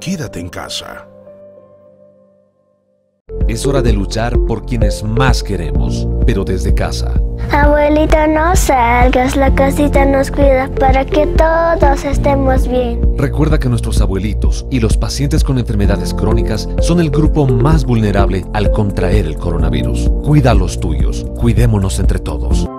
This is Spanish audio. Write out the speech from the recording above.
quédate en casa. Es hora de luchar por quienes más queremos, pero desde casa. Abuelita, no salgas, la casita nos cuida para que todos estemos bien. Recuerda que nuestros abuelitos y los pacientes con enfermedades crónicas son el grupo más vulnerable al contraer el coronavirus. Cuida a los tuyos, cuidémonos entre todos.